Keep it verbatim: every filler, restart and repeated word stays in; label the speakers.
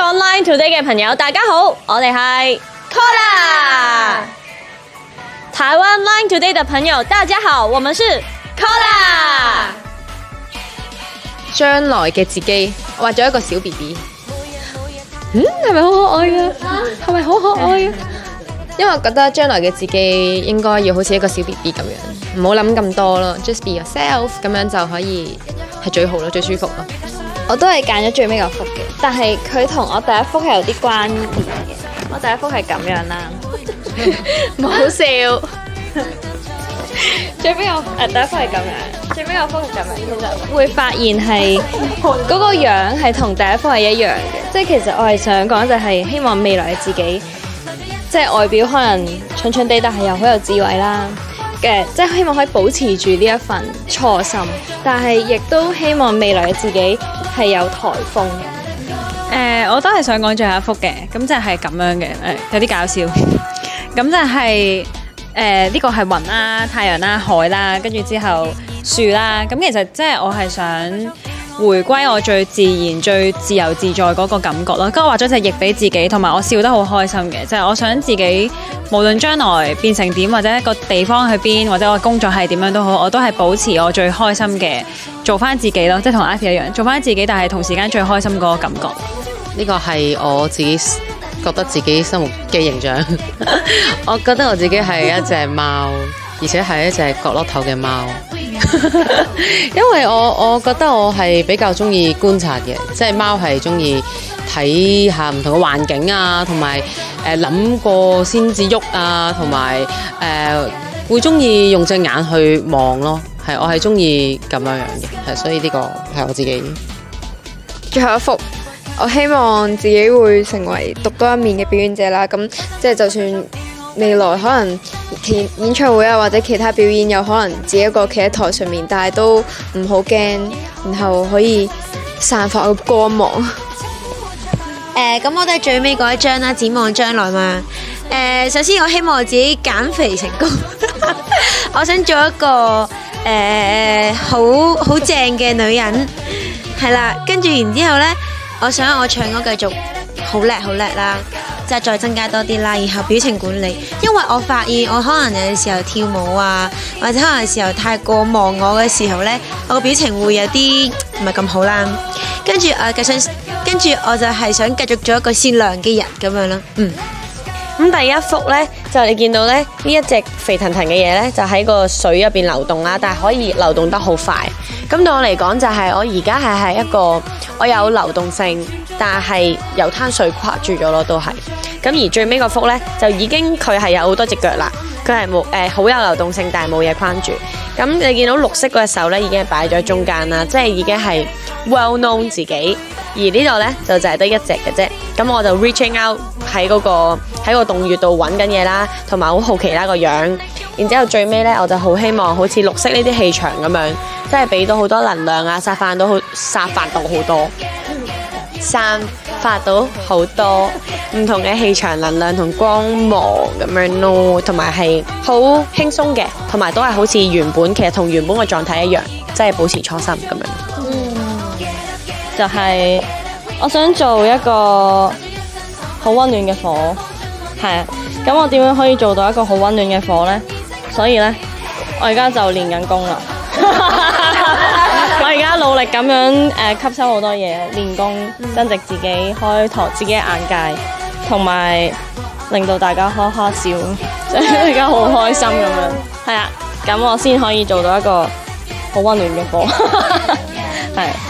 Speaker 1: 灣 Line Today 嘅朋友，大家好，我哋係 Cola。台灣 Line Today 嘅朋友，大家好，我們是 Cola。
Speaker 2: 將來嘅自己，我畫咗一個小 B B。
Speaker 1: 嗯，係咪好可愛啊？係咪好可愛啊？
Speaker 2: 因為我覺得將來嘅自己應該要好似一個小 B B 咁樣，唔好諗咁多咯 ，just be yourself 咁樣就可以係最好咯，最舒服咯。
Speaker 3: 我都係揀咗最尾個幅嘅，但係佢同我第一幅係有啲關聯嘅。我第一幅係咁樣啦，唔好笑。最尾我誒第一幅係咁樣，最尾個幅係咁樣，其實會發現係嗰個樣係同第一幅係一樣嘅，即係其實我係想講就係希望未來嘅自己，即係外表可能蠢蠢地，但係又好有智慧啦嘅，即係希望可以保持住呢一份初心，但係亦都希望未來嘅自己係有颱風。
Speaker 4: 誒、呃，我都係想講最後一幅嘅，咁就係咁樣嘅，誒、呃，有啲搞笑。咁就係誒呢個係雲啦、太陽啦、海啦，跟住之後樹啦。咁其實即係我係想回歸我最自然、最自由自在嗰個感覺咯。跟住我畫咗隻翼俾自己，同埋我笑得好開心嘅，就係、是、我想自己無論將來變成點，或者一個地方去邊，或者我工作係點樣都好，我都係保持我最開心嘅，做翻自己咯，即係同 Ivy 一樣，做翻自己，但係同時間最開心嗰個感覺。
Speaker 5: 呢個係我自己覺得自己生活嘅形象。我覺得我自己係一隻貓，而且係一隻角落頭嘅貓。因為我我覺得我係比較中意觀察嘅，即係貓係中意睇下唔同嘅環境啊，同埋誒諗過先至喐啊，同埋誒會中意用隻眼去望咯。係我係中意咁樣樣嘅，係所以呢個係我自己。
Speaker 3: 最後一幅。我希望自己會成為獨當一面嘅表演者啦，咁即係就算未來可能演演唱會啊或者其他表演有可能自己一個企喺台上面，但係都唔好驚，然後可以散發個光芒。
Speaker 6: 誒，咁我都係最尾嗰一張啦，展望將來嘛。誒，首先我希望我自己減肥成功，我想做一個誒好好正嘅女人，係啦，跟住然之後呢。我想我唱歌繼續好叻好叻啦，即係再增加多啲啦，然後表情管理，因為我發現我可能有陣時候跳舞啊，或者可能有時候太過望我嘅時候呢，我個表情會有啲唔係咁好啦。跟住我繼續，跟住我就係想繼續做一個善良嘅人咁樣咯。嗯。
Speaker 1: 咁第一幅呢，就你見到呢，呢一隻肥騰騰嘅嘢呢，就喺個水入邊流動啦，但係可以流動得好快。咁對我嚟講就係我而家係係一個我有流動性，但係有灘水跨住咗咯，都係。咁而最尾個幅呢，就已經佢係有好多隻腳啦，佢係冇誒好有流動性，但係冇嘢框住。咁你見到綠色嗰隻手呢，已經係擺咗喺中間啦，即係已經係 well known 自己。而呢度呢，就就係得一隻嘅啫。咁我就 reaching out 喺嗰個喺個洞穴度揾緊嘢啦，同埋好好奇啦個樣。然之後最尾呢，我就好希望好似綠色呢啲氣場咁樣，即係俾到好多能量啊，散發到好散發到好多，散發到好多唔同嘅氣場能量同光芒咁樣咯，同埋係好輕鬆嘅，同埋都係好似原本其實同原本嘅狀態一樣，即係保持初心咁樣。
Speaker 4: 嗯，就係我想做一個好溫暖嘅火，係啊。咁我點樣可以做到一個好溫暖嘅火呢？所以呢，我而家就練緊功啦。我而家努力咁樣誒、呃、吸收好多嘢，練功增值自己，開拓自己嘅眼界，同埋令到大家哈哈笑，即係大家好開心咁樣。係啊，咁我先可以做到一個好溫暖嘅火。係。